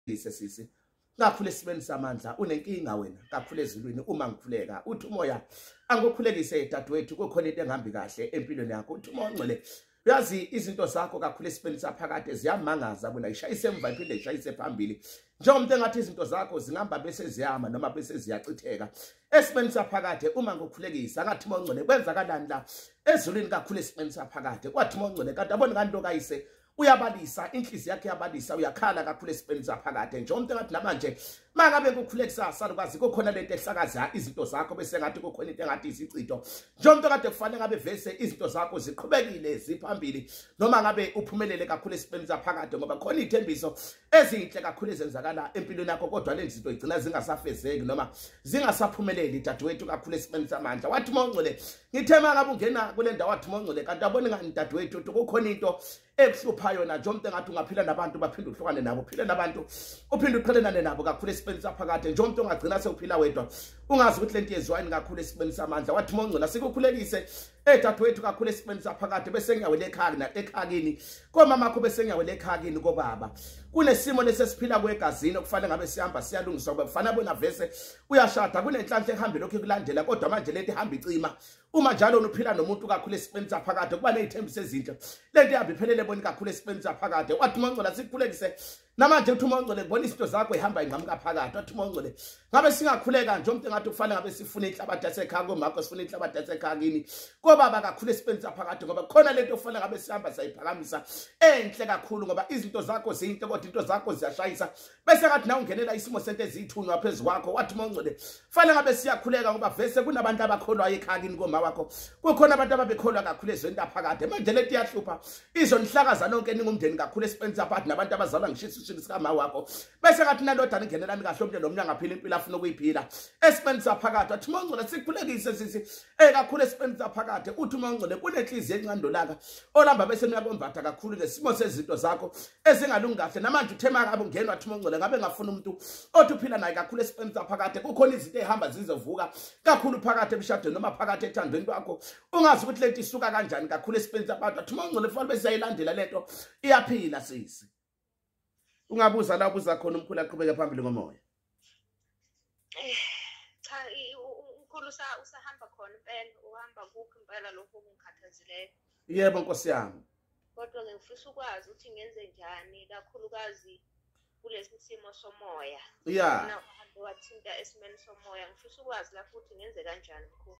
sisi kakhulu esimeni samandla unenkinga wena kakhulu ezulwini uma ngikhuleka uthi umoya angikhulekise dadewethu kukhona into engahambi kahle empilweni yakho uthi umoya ongcwele uyazi izinto zakho kakhulu esimeni saphakade ziyamangaza bona ishayise emva iphinde ishayise phambili njengomuntu engathi izinto zakho zingihamba bese ziyama noma bese ziyachitheka esimeni saphakade uma ngikhulekisa ngathi umoya ongcwele kwenzakalani la ezulwini kakhulu esimeni saphakade kwathi umoya ongcwele kanti abone kanti kayise uyabalisa inhliziyo yakhe yabalisa uyakhala kakhulu esipeni saphakade nje umuntu engathi namanje mangabe kukhulekisa salukazi kukhona lento ehlakaza izinto zakho bese ngathi kukhona into engathi isicito nje umuntu kade kufanele ngabe vese izinto zakho ziqhubekile ziphambili noma ngabe uphumelele kakhulu esipeni saphakade ngoba khona ithembiso ezinhle kakhulu ezenzakala empilweni yakho kodwa lezi zinto igcina zingasafezeki noma zingasaphumeleli dadewethu kakhulu esipeni samandla wathi Mongcwele ngithema ngabe ungena kule ndawo wathi Mongcwele kanti abone ngani dadewethu ukuthi kukhona into ekuhlupha yona nje umuntu engathi ungaphila nabantu baphinde uhlukane nabo uphile nabantu uphinde uqhelelane nabo kakhulu esipeni saphakade nje umuntu ongagcina sewuphila wedwa ungazi ukuthi lento yezwani kakhulu esipeni samandla wathi Mongcwele sikukhulekise dadewethu kakhulu esipeni saphakade bese ngiyawele ekhakini komama akho bese ngiyawele ekhakini kobaba kunesimo lesesiphila kwegazini okufanele ngabe sihamba siyalungiswa ngoba kufanele bona vese uyashada kunenhlanhla ehamba lokho kulandela kodwa manje lento ihamba icima uma njalo uphila nomuntu kakhulu esipeni saphakade kuba nezithembiso ezinhle lento ihamba iphelele boni kakhulu esipeni saphakade wathi Mongcwele sikukhulekise namanje uthi Mongcwele ngibona izinto zakho ihamba ingqamuka phakade wathi Mongcwele ngabe singakhuleka nje umuntu engathi kufanele ngabe sifune inhlabathi yasekhaya komakho sifune inhlabathi yasekhayini kobaba kakhulu esipeni saphakade ngoba khona lento kufanele ngabe sihamba sayiphakamisa enhle kakhulu ngoba izinto zakho zinhle kodwa into zakho ziyashayisa bese ngathi na ungenela isimo sento ezithunywa phezulu kwakho wathi Mongcwele kufanele ngabe siyakhuleka ngoba vese kunabantu abakholwa ekhayini koma wakho kukhona abantu ababekholwa kakhulu ezweni laphakade manje lento iyahlupha izonihlakaza lonke ningumndeni kakhulu esipeni saphakade nabantu abazalwa ngishisa usini sikama wakho bese ngathi nalodana ingenelani kahle umntwana nomnyanga aphila impilo afuna ukuyiphila esipeni saphakade wathi Mongcwele sikukhulekise sisi kakhulu esipeni saphakade uthi Mongcwele kunenhliziyo encandolaka olamba bese niyabombatha kakhulu ngesimo sezinto zakho ezingalungi kahle namanje uthema kabe ungenwa wathi Mongcwele ngabe ngafuna umuntu othi uphila naye kakhulu esipeni saphakade kukhona izinto ehamba zizovuka kakhulu phakade emshadweni noma phakade ethandweni kwakho ungazi ukuthi lento isuka kanjani kakhulu esipeni saphakade wathi Mongcwele kufanele bese ayilandela lento iyaphila sisi ungabuza la ubuza khona umkhulu aqhubeke phambili ngomoya cha umkhulu usahamba khona impela uhamba kukho impela lokho okungikhathazileyo yebo nkosi yami kodwa ngifisa ukwazi ukuthi ngenze njani kakhulukazi kulesi simo somoya yeah uhambe wathinta esimeni somoya ngifisa ukwazi lapho ukuthi ngenze kanjani mkhulu